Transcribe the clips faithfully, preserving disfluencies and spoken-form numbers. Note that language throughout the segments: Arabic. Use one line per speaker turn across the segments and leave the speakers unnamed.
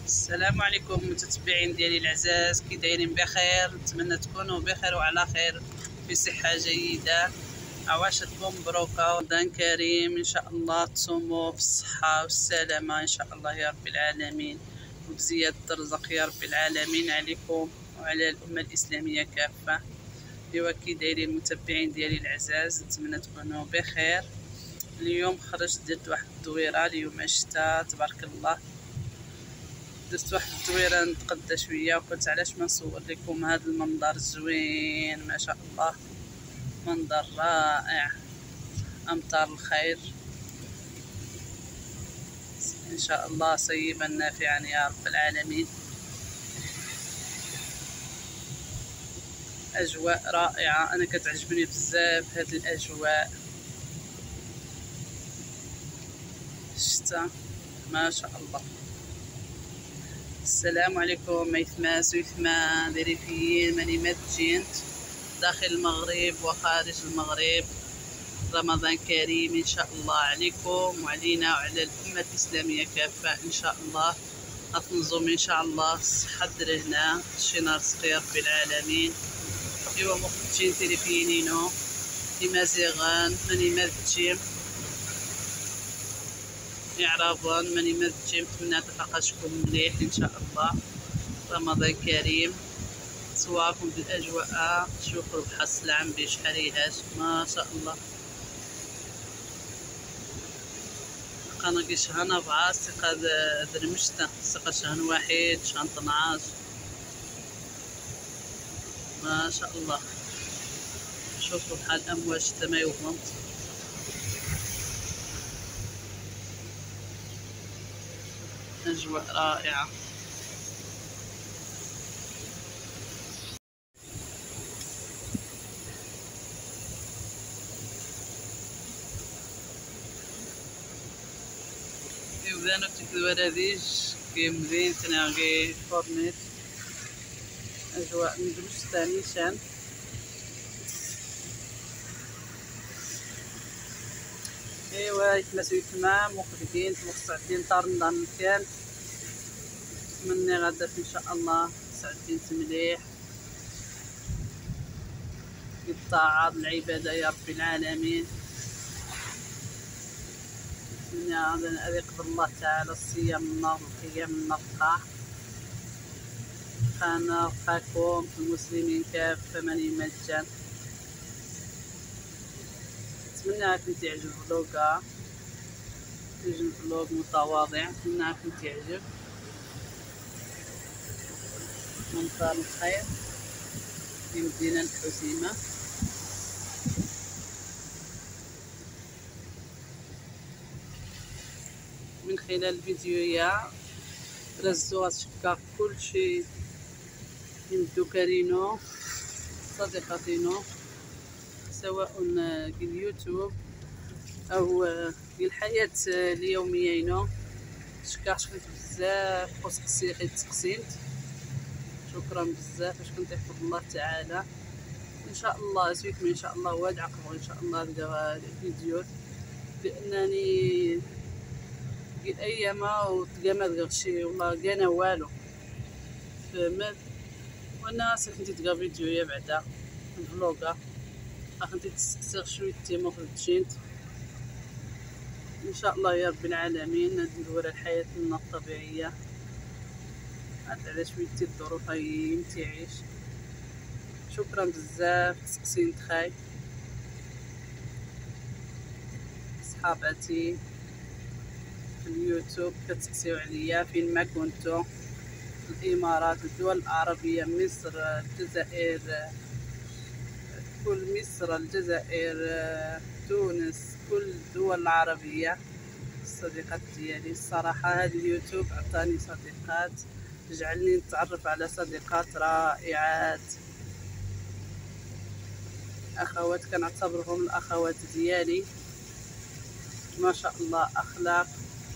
السلام عليكم متتبعين ديالي العزاز، كي دايرين؟ بخير، نتمنى تكونوا بخير وعلى خير في صحه جيده. عواشتكم مبروكه ورمضان كريم، ان شاء الله تصوموا في الصحه والسلامه ان شاء الله يا رب العالمين، وبزياده الرزق يا رب العالمين عليكم وعلى الامه الاسلاميه كافه. ايوا كي دايرين المتابعين ديالي العزاز، نتمنى تكونوا بخير. اليوم خرجت درت واحد الدويره اليوم الشتاء تبارك الله، درت واحد الدويره نتقدى شويه، وقلت علاش ما نصور لكم هذا المنظر الزوين ما شاء الله، منظر رائع، امطار الخير ان شاء الله صيبا نافعا يا رب العالمين. اجواء رائعه، انا كتعجبني بزاف هذه الاجواء، الشتاء ما شاء الله. السلام عليكم ميثماس ويثمان ذريفيين ماني ماتجينت داخل المغرب وخارج المغرب. رمضان كريم ان شاء الله عليكم وعلينا وعلى الامه الاسلاميه كافه ان شاء الله. غتنظم ان شاء الله الصحه درهنا شي نهار رزق يا رب العالمين. ايوا مخرجين تلفينينو لمازيغان ماني ماتجيم يعرفون ماني ماتجيم، نتمنى تلقاشكم مليح ان شاء الله. رمضان كريم، صواكم بالاجواء، شوفوا البحر السلعم بشحال يهاش ما شاء الله. قناقي شهن أربعة سقا درمشتة سقا شهن واحد شهن طناش ما شاء الله. شوفوا بحال الأمواج تما يوهمت، أجواء رائعة. يبدأنا تكذوراديج كي مدينة تناغي فورنيت، أجواء مدرسة نيشان. ايوا يتماسو تمام وقفين مستعدين طار رمضان مكان، نتمنى غدا ان شاء الله ساعتين مليح بالطاعة بالعبادة يا رب العالمين. نتمنى أن يقبل الله تعالى الصيام النار والقيام النار القاع. أنا ألقاكم في المسلمين كافة ماني مجان. نتمنى راكم تعجب الفلوقة، يجي الفلوق متواضع، نتمنى راكم تعجب. منظر الخير في مدينة الحسيمة. من خلال الفيديو يا رزو غتشكا كلشي يمدو كارينو صديقاتينو، سواء اليوتيوب او الحياة اليومية. شكا شكنت بزاف وسقسي غير تقسيمت، شكرا بزاف باش كنت يحفظ الله تعالى ان شاء الله. زويكم ان شاء الله واد عقبه ان شاء الله هذا الفيديو، لانني اياما وتلقى ما تلقى شي والله كانا والو فهمت. وانا سكنتي تلقى فيديو يا بعدا الفلوغا اخنتي تستغ شويتي مخرجين ان شاء الله يا رب العالمين. ندور الحياه لنا الطبيعيه عاد على شويتي الظروف هاي تعيش. شكرا بزاف تسقسين تخاي صحاباتي في اليوتيوب كتسقسيو عليا فين ما كنتو، الامارات، الدول العربيه، مصر، الجزائر، كل مصر، الجزائر، تونس، كل الدول العربيه. الصديقات ديالي الصراحه هذا اليوتيوب عطاني صديقات، جعلني نتعرف على صديقات رائعات، اخوات كنعتبرهم الاخوات ديالي ما شاء الله، اخلاق.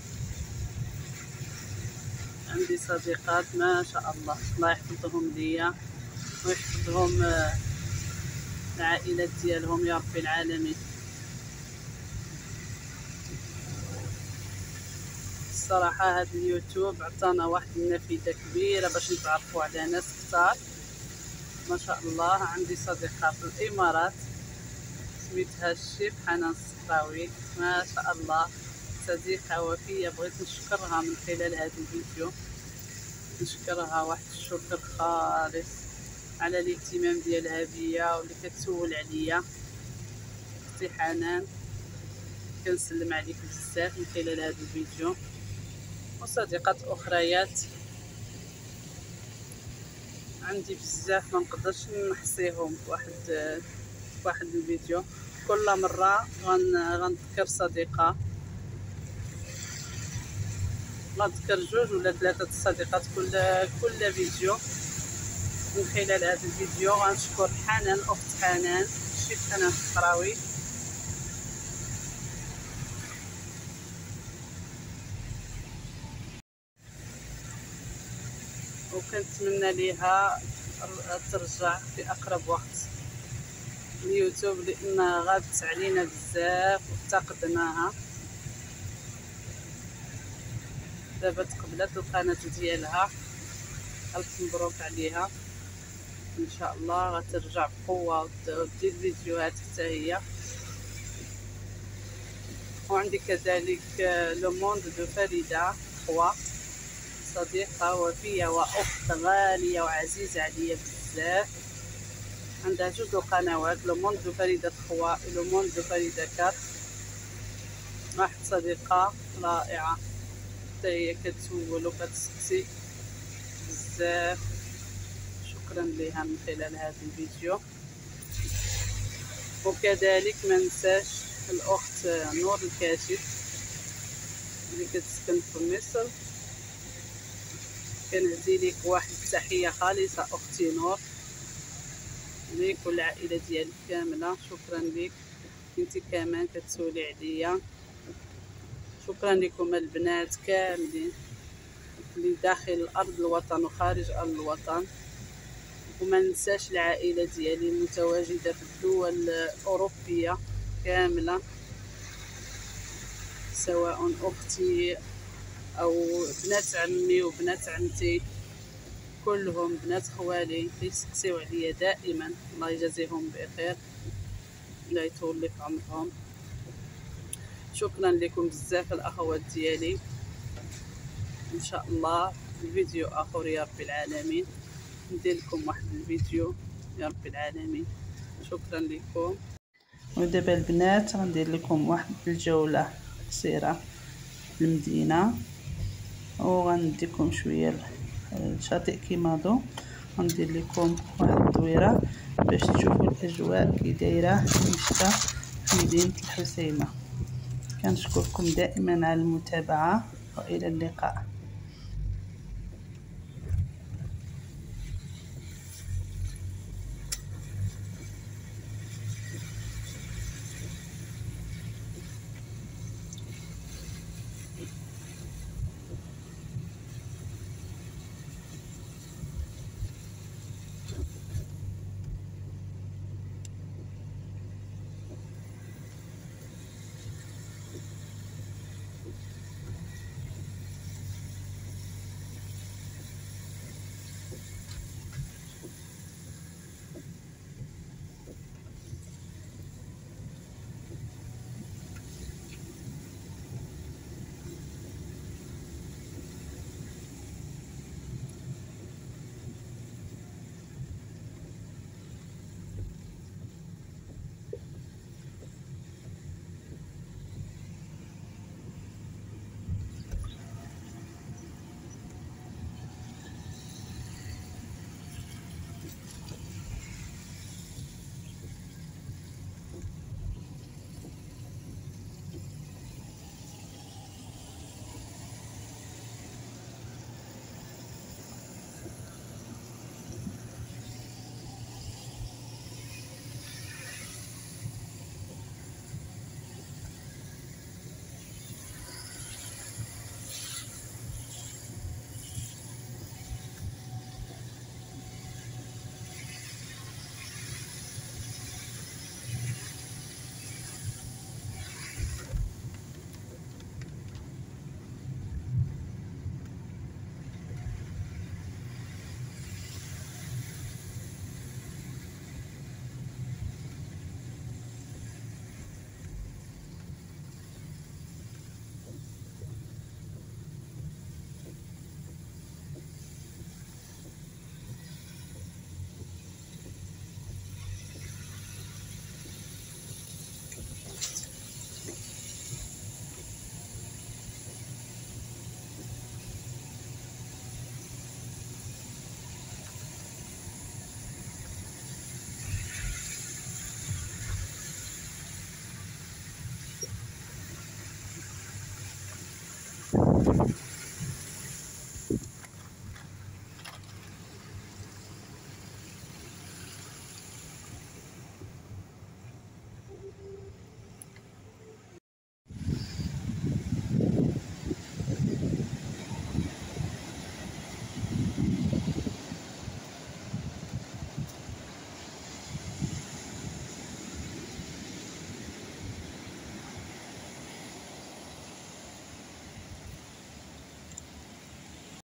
عندي صديقات ما شاء الله، الله يحفظهم ليا ويحفظهم العائلات ديالهم يا رب العالمين. صراحة هذا اليوتيوب عطانا واحد النافذة كبيرة باش نتعرفوا على ناس كتار ما شاء الله. عندي صديقة في الامارات سميتها الشيف حنان الصحراوي، ما شاء الله صديقة وفية، بغيت نشكرها من خلال هذا الفيديو، نشكرها واحد الشكر خالص على الاهتمام ديالها بيا واللي كتسول عليا. اختي حنان كنسلم عليك بزاف من خلال هذا الفيديو، وصديقات اخريات عندي بزاف ما نقدرش نحصيهم بواحد بواحد الفيديو. كل مره غن غنذكر صديقه، غنذكر جوج ولا ثلاثه الصديقات كل كل فيديو. من خلال هذا الفيديو غنشكر حنان، اخت حنان الشيف حنان الصحراوي، وكنتمنى ليها ترجع في اقرب وقت اليوتيوب، لانها غابت علينا بزاف وافتقدناها. دابا تقبلت القناه ديالها، الف مبروك عليها، ان شاء الله غترجع بقوه وتدير فيديوهات حتى هي. وعندي كذلك لو موند دو فريده خوا، صديقة وفية وأخت غالية وعزيزة عليا بزاف. عندها جوج القنوات، لو موند دو فريدة خوا لو موند دو فريدة كات. واحد صديقة رائعة حتى هي كتسول وكتسقسي بزاف، شكرا لها من خلال هذا الفيديو. وكذلك ما ننساش الأخت نور الكاشف اللي كتسكن في مصر، كنهدي ليك واحد التحيه خالصه اختي نور، ليك والعائله ديالك كامله. شكرا ليك انت كمان كتسولي عليا. شكرا لكم البنات كاملين اللي داخل الارض الوطن وخارج ارض الوطن. وما ننساش العائله ديالي المتواجده في الدول الاوروبيه كامله، سواء اختي او بنات عمي وبنات عمتي، كلهم بنات خوالي كيسقسيو عليا دائما، الله يجازيهم بخير، الله يطول لي في عمرهم. شكرا لكم بزاف الاخوات ديالي. ان شاء الله الفيديو اخر يا رب العالمين ندير لكم واحد الفيديو يا رب العالمين. شكرا لكم. ودابا البنات غندير لكم واحد الجوله قصيره في المدينه، وغنديكم شويه الشاطئ كيماضو، غندير لكم واحد الدويره باش تشوفوا الاجواء كي دايره في الشتا في مدينه الحسيمه. كنشكركم دائما على المتابعه والى اللقاء.